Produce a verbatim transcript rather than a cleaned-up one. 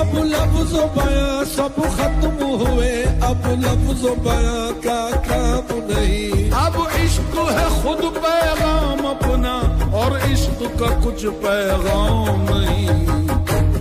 अब लफ्ज़ बयां सब खत्म हुए, अब लफ्ज़ बयां का काम नहीं। अब इश्क है खुद पैगाम अपना और इश्क का कुछ पैगाम नहीं।